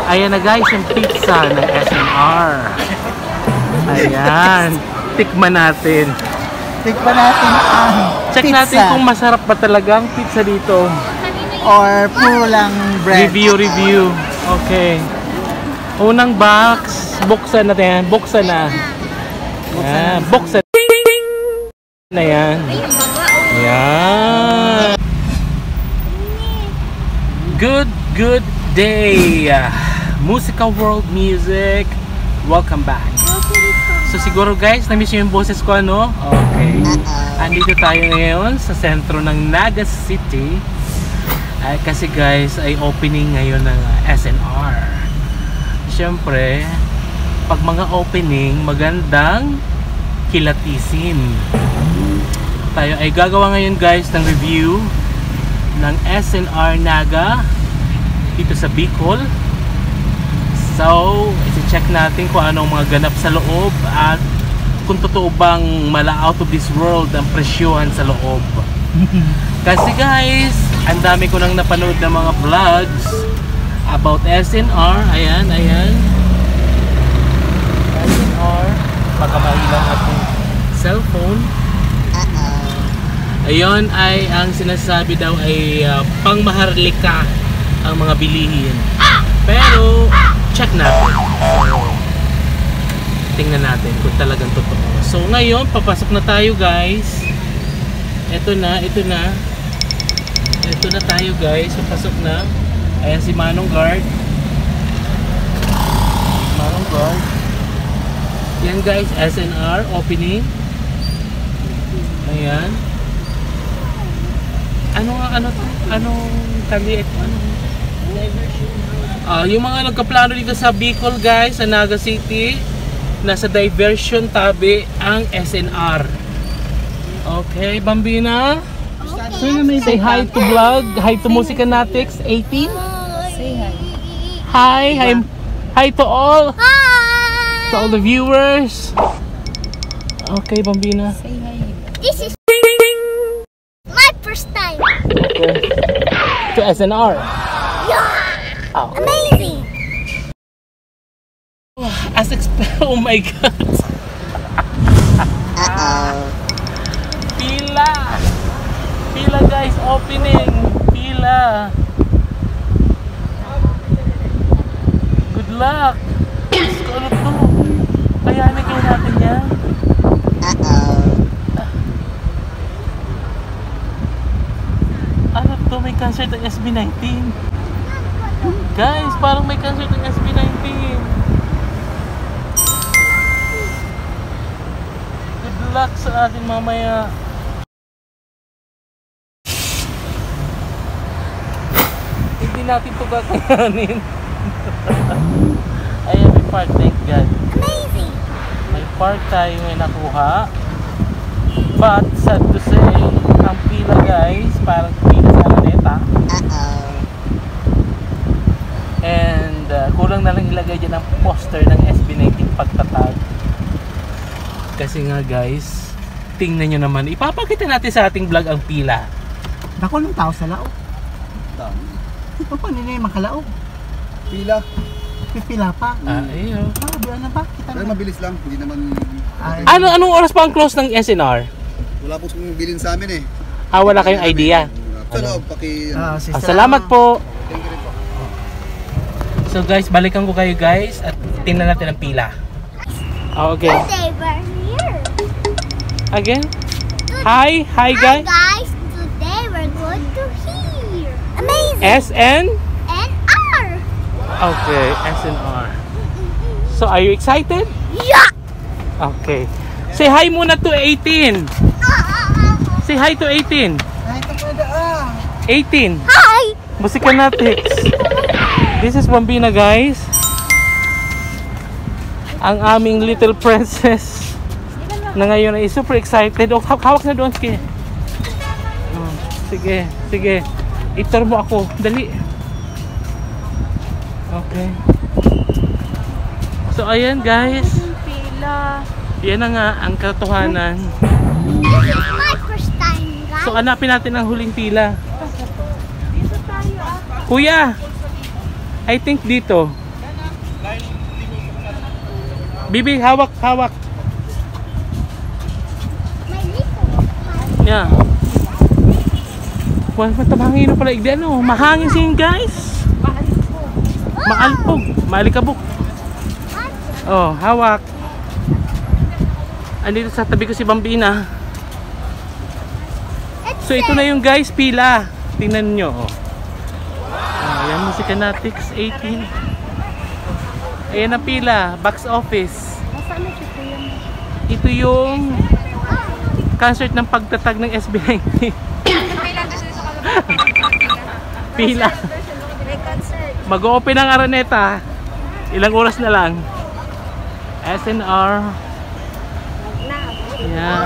Ayan na guys, yung pizza ng SNR. Ayan. Tikman natin. Tikman natin ang Check pizza. natin kung masarap ba talaga ang pizza dito. Or puro lang bread. Review. Okay. Unang box. Buksan natin yan. Buksan na. Ayan. Buksan. Na yan. Ayan. Good day. Musical World Music. Welcome back. So siguro guys, na-miss nyo yung boses ko, ano? Okay. Andito tayo ngayon sa sentro ng Naga City. Kasi guys, ay opening ngayon ng SNR. Siyempre, pag mga opening, magandang kilatisin. Tayo ay gagawa ngayon guys ng review ng SNR Naga dito sa Bicol. So, isi-check natin kung anong mga ganap sa loob at kung totoo bang mala out of this world ang presyohan sa loob. Kasi guys, ang dami ko nang napanood ng mga vlogs about SNR. Ayan. SNR. Baka mailang ating cellphone. Ayun ay ang sinasabi daw ay pangmaharlika ang mga bilihin. Pero check natin. So, tingnan natin kung talagang totoo. So ngayon, papasok na tayo guys. Ito na tayo guys. Papasok na. Ayan si Manong Guard. Yan guys, SNR opening. Ayan. Anong kaliit? Yung mga nagkaplano dito sa Bicol guys, sa Naga City, nasa diversion tabi ang SNR. Okay, Bambina? Okay. Say hi to vlog, hi to Musicanatics 18. Say hi. Hi to all. Hi. To all the viewers. Okay, Bambina. Say hi. This is my first time. Okay. To SNR. Yeah. Oh. Amazing. As expected. Oh my God. Pila guys, opening. Pila. Good luck. Ano to? Kayanin kayo natin yan. Ano to? May concert ng SB19. Guys, parang may concert ng SB19. Good luck sa atin mamaya. Hindi natin ito kakayanin. Ayan, may park, thank God. Amazing. May park tayo may nakuha. But, sad to say, ang pila guys, parang pila sa Araneta. And kulang na lang ilagay dyan ang poster ng SB19 pagtatag. Kasi nga guys, tingnan nyo naman, ipapakita natin sa ating vlog ang pila. Dako ng tao sa laog. Ito pa nila yung makalaog. Pila. Pipila pa. Ayun. Buwan na ba? Kita Pero na. mabilis lang, hindi naman... Anong oras pa ang close ng SNR? Wala po kung bilin sa amin eh. Wala kayong idea. Sa loob, Salamat po. So guys, balikan ko kayo guys at tingnan natin ang pila. Okay. Today we're here. Again? Hi guys. Guys, today we're going to hear. Amazing. SN? And R. Okay, SNR. So are you excited? Yeah. Okay. Say hi muna to 18. Say hi to 18. Ay, ito pwede 18. Hi. Musicanatics. This is Bambina guys. Ang aming little princess na ngayon ay super excited. Oh, hawak na doon. Sige. Itar mo ako. Dali. Okay. So ayan guys. Pila. Yan na nga ang katotohanan. This is my first time, guys. So hanapin natin ang huling pila. Dito tayo. Kuya, I think dito. Bibi, hawak, hawak. Yeah. Wala matabangin na pala igdi ano. Mahangin sin guys. Maalpog. Maalikabok. Oh, hawak. Andito sa tabi ko si Bambina. So ito na yung guys, pila. Tingnan nyo. Ayan, Musica Natics 18. Ayan ang pila. Box office. Ito yung concert ng pagtatag ng SB19. Pila. Mag-open ang Araneta. Ilang oras na lang. SNR. Yan.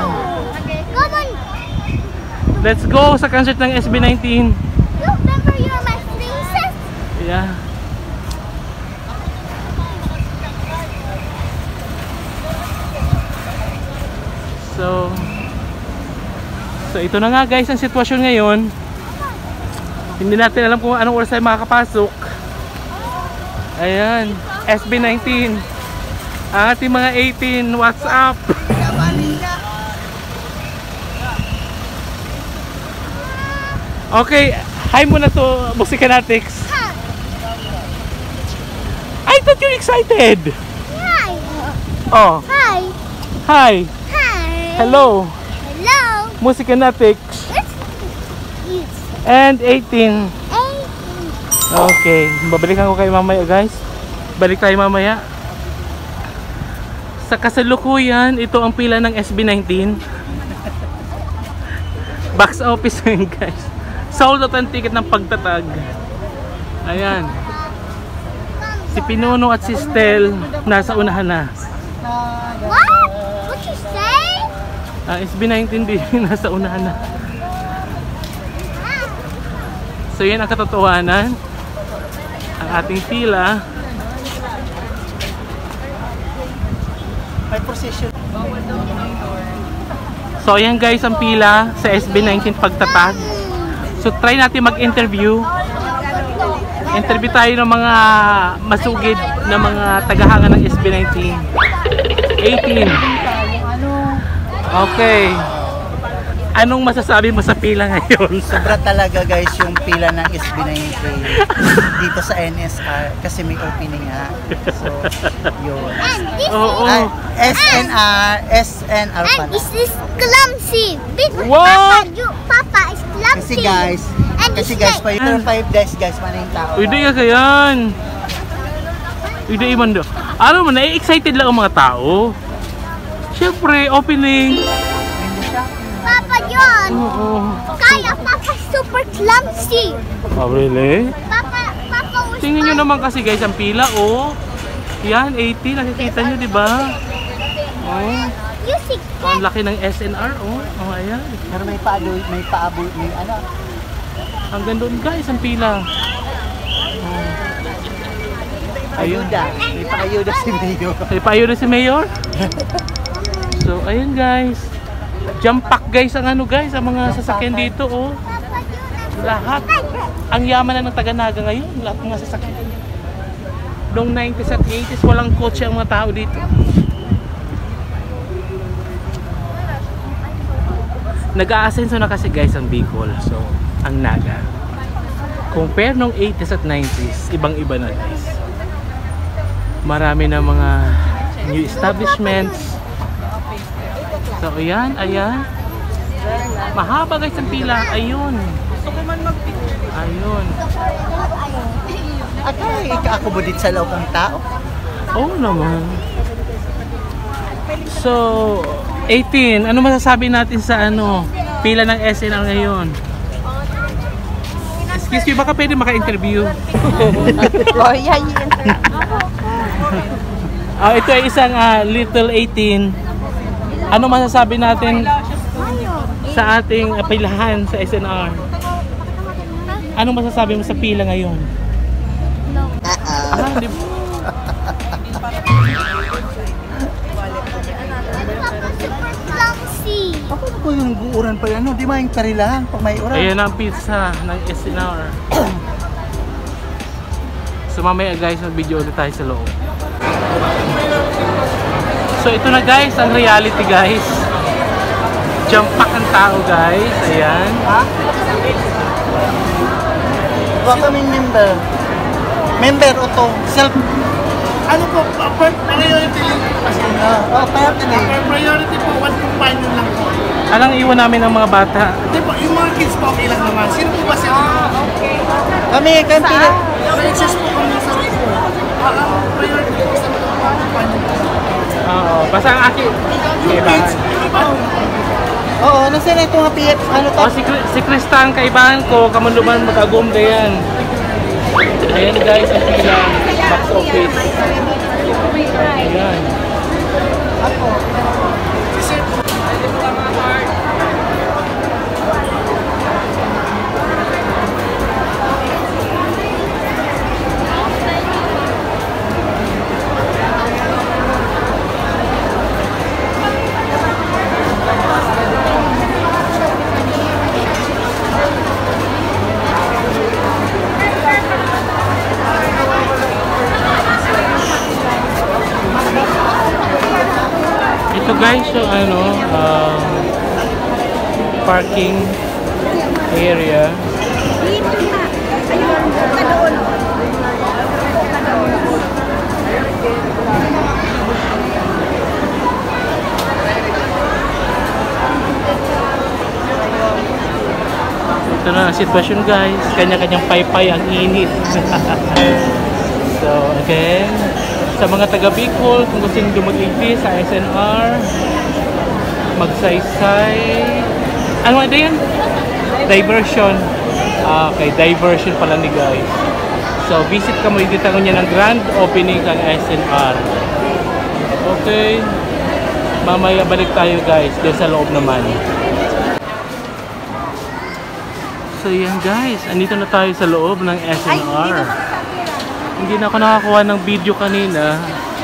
Let's go sa concert ng SB19. Remember you're my princess? Yeah. So ito na nga guys ang sitwasyon ngayon. Hindi natin alam kung anong oras tayo makakapasok. Ayan, SB19. Ang ating mga 18, what's up? Okay, hi muna to Musica Natics. I thought you're excited. Hi. Oh, Hi. hi. Hi. Hello, Hello. Musica Natics. It's And 18. 8. Okay, babalikan ko kayo mamaya guys. Balik tayo mamaya. Sa kasalukuyan, ito ang pila ng SB19. Box office yun guys. Sold out ang ticket ng pagtatag. Ayan. Si Pinuno at si Stel nasa unahan na. What? What you say? SB19 din nasa unahan na. So yan ang katotohanan. Ang ating pila. May procession. So ayan guys ang pila sa SB19 pagtatag. So try natin mag-interview. Interview tayo ng mga masugid na mga tagahanga ng SB19. 18. Okay. Anong masasabi mo sa pila ngayon? Sobra talaga guys yung pila ng SB19 dito sa NSR kasi may opening ha. So, yun. And this Oo. SNR and pala. this is clumsy. What? Papa is clumsy. Kasi guys, pa ito 5 days guys, maraming tao. Uy, ka yan. Uy, iman do. Ano mo, na-excited lang ang mga tao. Siyempre, opening. Papa John. Oo. Kaya Papa super clumsy. Oh, really? Papa was Tingnan nyo naman kasi guys ang pila, oh. Yan, 80. Nakikita nyo, di ba? Oh. you see Ang laki ng SNR, oh. Oh, ayan. Pero may paaboy, may ano. Hanggang doon guys ang pila. Oh. Ayun. Ayuda. May paayuda si Mayo. May payo na si Mayor. So, ayun guys. Jump pack guys ang ano guys, ang mga sasakyan dito, oh. Lahat. Ang yaman na ng Taga-Naga ngayon, lahat ng mga sasakyan. Noong 90s at 80s, walang kotse ang mga tao dito. Nag-aasenso na kasi guys ang Bicol, so ang Naga. Compare nung 80s at 90s, ibang-iba na guys. Marami na mga new establishments. So ayan, ayan. Mahaba guys ang pila, ayun. Ayun. At ay ika-accommodate sa loob ng tao. Oo naman. So, 18. Ano masasabi natin sa ano pila ng SNR ngayon? Excuse me, baka pwede maka-interview? Oh, yeah, Ito ay isang little 18. Ano masasabi natin sa ating pilahan sa SNR? Ano masasabi mo sa pila ngayon? Di ba? Papa super clumsy. Ako ko yung buuran pa yan, no? Di ba yung karilahan pag may oras? Ayan ang pizza ng SNR. So mamaya guys, mag-video ulit tayo sa loob. So ito na guys, ang reality guys. Jump pack ang tao guys. Ayan. Ha? Huwag kaming member. Member o to? Self. Ano po, priority lang po kasi. Priority po, one companion lang po. Alang iwan namin ng mga bata. Hindi po, yung mga kids po, okay lang naman. Sino po ba sila? Kami pili. Princess po kami sa po. Priority po sa mga companion po. Oo, basta ang akin. Kids, Oo, nasa na ito nga PF. Ano to? Oh, si Kristan, kaibahan ko, kamunduman mag-agum gayan. Ayan guys, ang pila. Box office. Ayan. Ito guys, yung ano, parking area. Ito na ang sitwasyon guys, kanya-kanyang paypay ang init. So again, sa mga taga Bicol, kung gusto nyo dumag-igdi sa SNR, magsaysay, ano ito yan? Diversion. Okay, diversion pala ni guys. So visit ka mo, dito niya ng grand opening ng SNR. Okay, mamaya balik tayo guys, doon sa loob naman. So yan guys, andito na tayo sa loob ng SNR. Hindi na ako nakakuha ng video kanina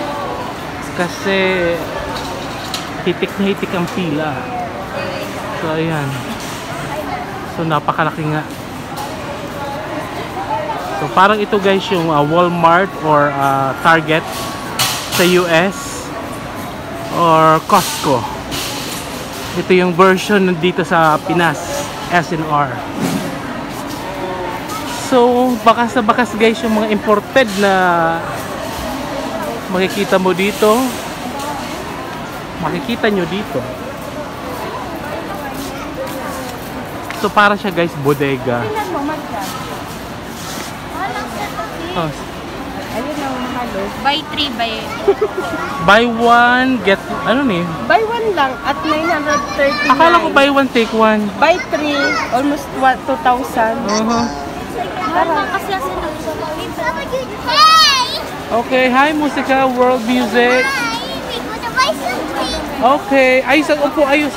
kasi hitik na hitik ang pila. So ayan. So napakalaki nga. So parang ito guys yung Walmart or Target sa US or Costco. Ito yung version dito sa Pinas, SNR. So, bakas na bakas guys yung mga imported na makikita mo dito. Makikita nyo dito. So, para siya guys, bodega. Oh. Ayun ang mahalo. Buy 3, Buy one, get, ano ni? buy 1 lang at 939. Akala ko buy one, take one. Buy 3, almost 2,000. Hey! Okay, hi Musika World Music. Hi! We go to buy something. Okay, ayos ang upo, ayos.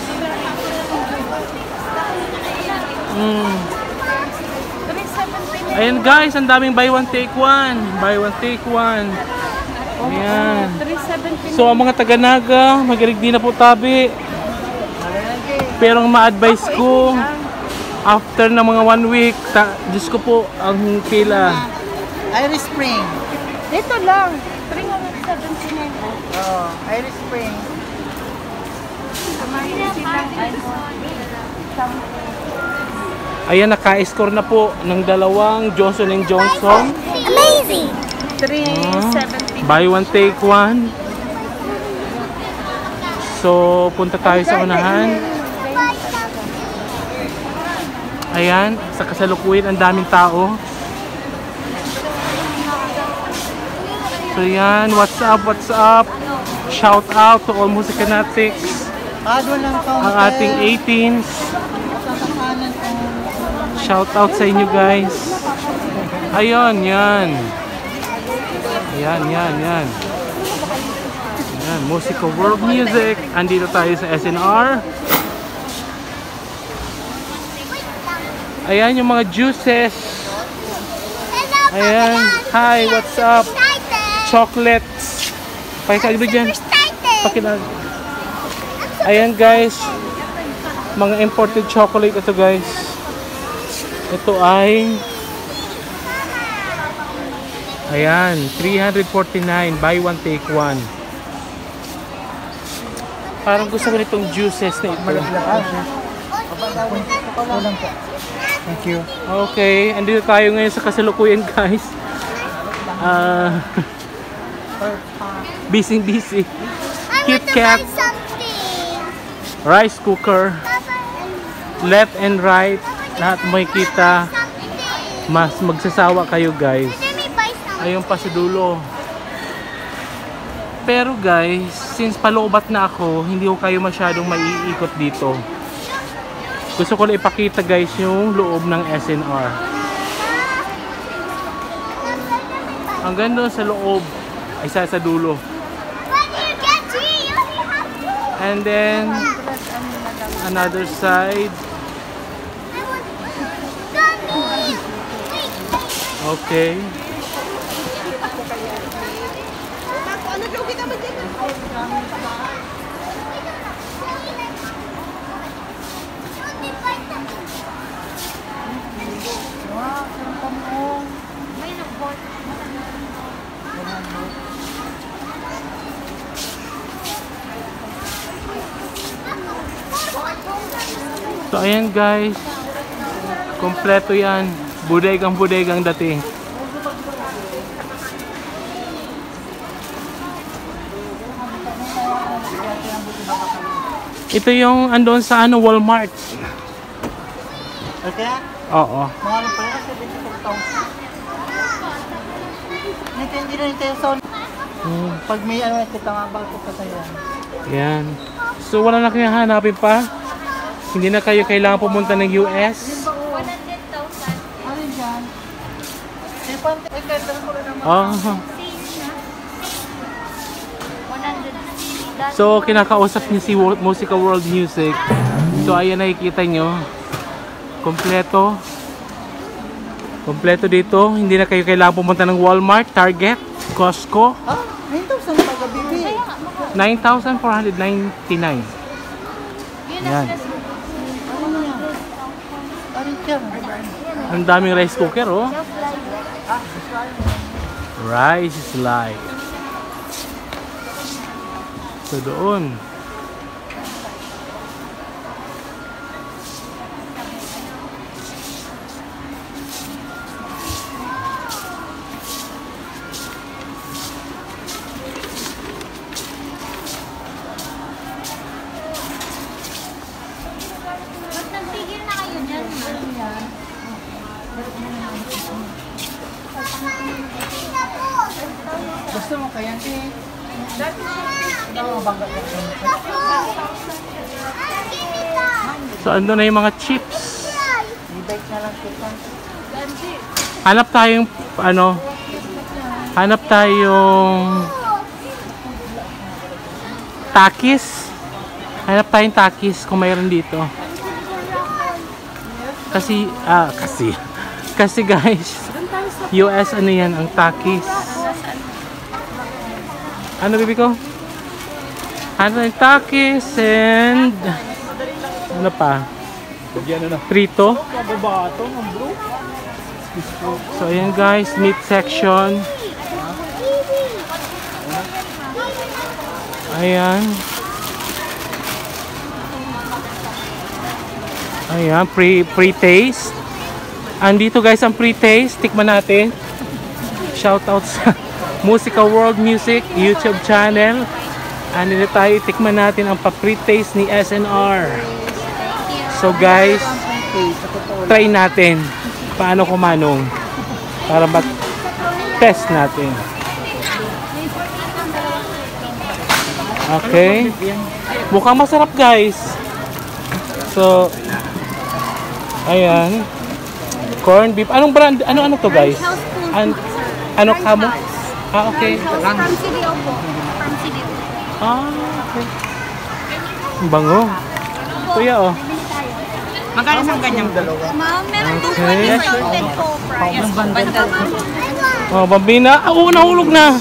Ayan guys, ang daming buy one take one. Buy one take one. Ayan. 370. So ang mga taga-Naga, magirig din na po tabi. Pero ang ma-advise ko, after ng mga 1 week, Diyos ko po, ang pila. Iris Spring. Dito lang. 379. Oh, Iris Spring. Ayan, naka-score na po ng dalawang Johnson & Johnson. Amazing! 370. Buy one, take one. So, punta tayo sa unahan. Ayan, sa kasalukuyan, ang daming tao. So yan, what's up, what's up? Shout out to all Musika Fanatics. Ang ating 18s. Shout out sa inyo guys. Ayun, yan. Yan. Yan, Musika World Music. Andito tayo sa SNR. Ayan yung mga juices. Ayan. Hi, what's up? Chocolates. Pakikagdo dyan. Pakilag. Ayan guys. Mga imported chocolate ito guys. Ito ay ayan, 349. Buy one, take one. Parang gusto ko nitong juices na ito. Thank you. Okay, andito tayo ngayon sa kasalukuyan guys. Busy. Kit Kat, Something. rice cooker, left and right, lahat makikita. Something. Mas magsasawa kayo guys. Let me buy something. Ayun pa sa dulo. Pero guys, since paloobat na ako, hindi ko kayo masyadong maiikot dito. Gusto ko lang ipakita guys yung loob ng SNR. Hanggang doon sa loob, ay sa dulo. When you get here, you only have two. And then, another side. I want gummy. Wait. Okay. Only buy something. So ayan guys, kompleto yan. Budegang dating. Ito yung andon sa ano, Walmart. Okay? Oo. Mga rin pala kasi 24,000. Hindi na intention. Pag may ano, kita nga ba ito pa tayo. Yan. So wala na kayong hanapin pa. Hindi na kayo kailangan pumunta ng US. 100,000. Ano dyan? Eh, pante, eh, kaya ko rin naman. Oh. So kinakausap niyo si Musica World Music. So ayan, nakikita nyo. Kompleto. Kompleto dito. Hindi na kayo kailangan pumunta ng Walmart, Target, Costco. Ah, 9,000 pa gabi. 9,499. Yan. Ano yan? Ano yan? Ang daming rice cooker, oh. Rice is life. So doon. Ba't nagtigil na kayo dyan? Gusto mo kaya eh? Ano bangga ka? So ando na yung mga chips. I-bike na lang kita. Hanap tayong ano? Hanap tayong Takis. Hanap tayong Takis kung mayroon dito. Kasi guys, US ano yan, ang Takis. Ano bibi ko? Ano yung Takis and ano pa? Prito. So ayan guys, meat section. Ayan. Ayan, pre-taste. Andito guys ang pre-taste. Tikman natin. Shoutout sa Musica World Music YouTube channel. Andito tayo, tikman natin ang pa-pre-taste ni SNR. So guys, try natin paano kumanong para test natin. Okay. Mukhang masarap guys. So ayan. Corn beef. Anong brand? Ano to guys? Ano kamo? Ah, okay. From CDO po. From CDO. Ah, okay. Ang bango. Kuya, oh. Magkano sa ganyang dalawa? Ma'am, meron po Okay. salted po price. Bandal. Oh, Bambina. Ah, oo, nahulog na.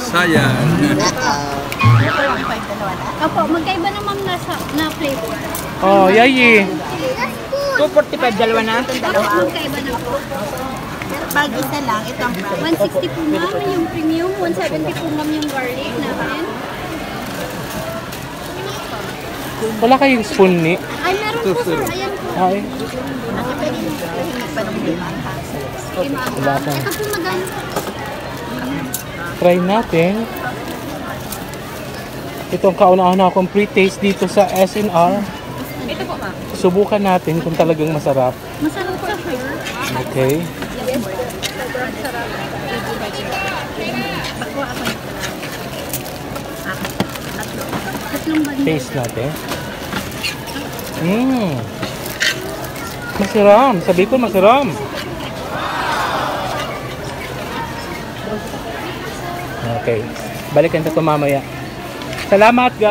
Opo, magkaiba naman na flavor. Oh, yayi. 245 dalawa na? Opo, magkaiba na po. Pag isa lang, ito ang price. 160 po ma'am yung premium, 170 po ma'am yung garlic natin. Wala kayong spoon ni? Ay, meron po sir. Ayan po. Ay, Pwede mo hihingi pa ng limang pesos. wala pa. Ito po magano. Try natin. Itong kauna-una akong pre-taste dito sa SNR. Ito po, ma'am. Subukan natin kung talagang masarap. Masarap po sir. Okay. Tatlong banda. Taste natin. Masiram. Sabi ko masiram. Okay. Balikan ito mamaya. Salamat ga.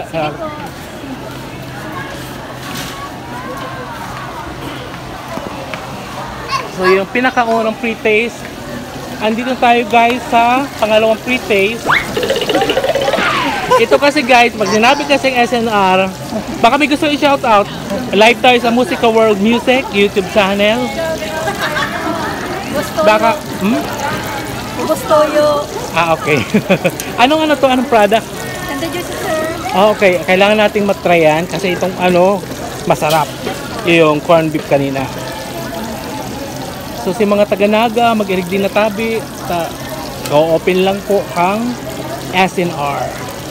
So yung pinakaunang pre-taste. Andito tayo guys sa pangalawang pre-taste. Ito kasi guys, pag sinabi kasi SNR, baka may gusto i-shoutout. Live tayo sa Musica World Music YouTube channel. Baka, Gusto yung okay. Anong ano to? Anong product? Tanda juice, sir. Okay, kailangan nating matryan kasi itong masarap. Yung corned beef kanina. So si mga taga-Naga, mag-irig din na tabi. Open lang po ang SNR.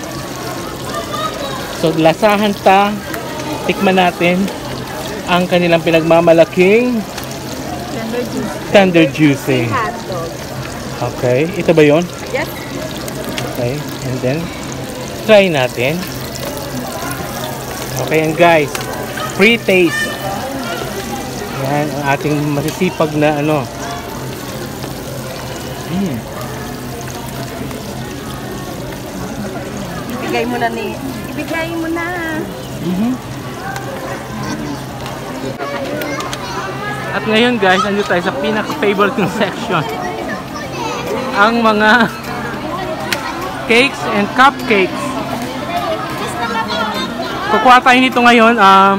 So lasahan ta, tikman natin ang kanilang pinagmamalaking tender juicy. Hotdog. Okay, ito ba yun? Yes. Okay, and then try natin. Okay, and guys, free taste. Yan ang ating masisipag na Ibigay mo na ni. Ibigay mo na. At ngayon guys, andito tayo sa pinaka-favorite kong section. Ang mga cakes and cupcakes. Kukuha tayo nito ngayon.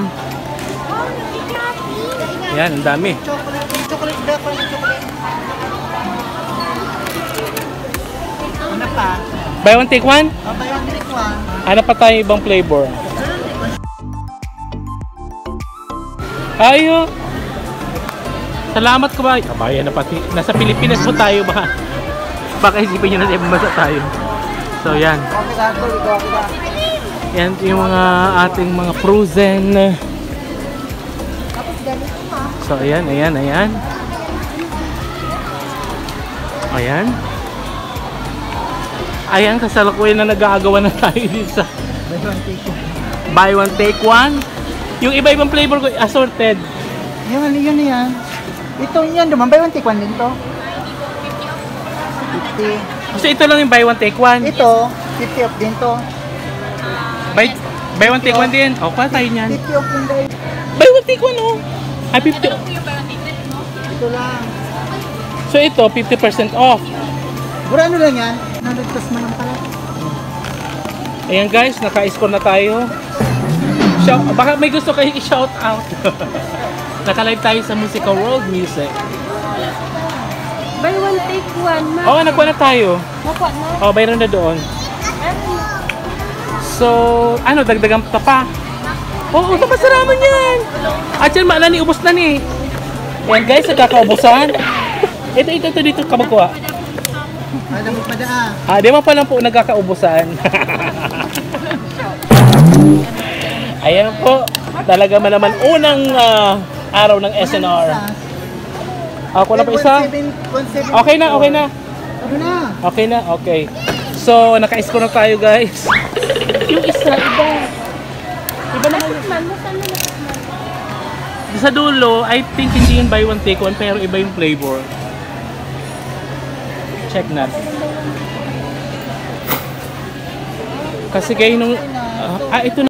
Yan, ang dami. Chocolate daw, chocolate. Ano pa? Buy one, take one? Buy one, take one. Ano pa tayo ibang flavor? Ayo. Salamat ko ba? Kabayan na pati. Nasa Pilipinas po tayo ba? Baka isipin nyo na ibang bansa tayo. So yan. Yan yung mga ating mga frozen. So ayan. Ayan, kasalukuyan na nag-aagawan na tayo dito sa buy one take one. Yung iba-ibang flavor ko assorted. Yun. Ito yan naman, buy one take one din to. 50. So ito lang yung buy one take one. Ito, 50 off din to. Buy one take one din. O, kuha tayo niyan. 50 off din tayo. Buy one take one Ay, 50. Ito lang. So ito, 50% off. Burano lang yan. Nalagtas mo lang pala. Ayan guys, naka-score na tayo. Baka may gusto kayo i-shout out. Naka-live tayo sa Musica World Music. Buy one, take one. Oo, nagkuha na tayo. Nakuha na. Bayron na doon. So, dagdagan pa. Oo, tapos saraman yan. At yan, ni ubos na ni. Ayan guys, nagkakaubusan. Ito dito ka magkuha. Alam mo pa daan. Di mo pa lang po nagkakaubusan. Ayan po, talaga naman unang araw ng SNR. Ako na pa isa? Okay na. Ano na? Okay na, okay. So, naka-score na tayo guys. Yung isa, iba. Iba naman yun. Sa dulo, I think hindi yun buy one take one, pero iba yung flavor. Check natin. Kasi kayo nung... ito na.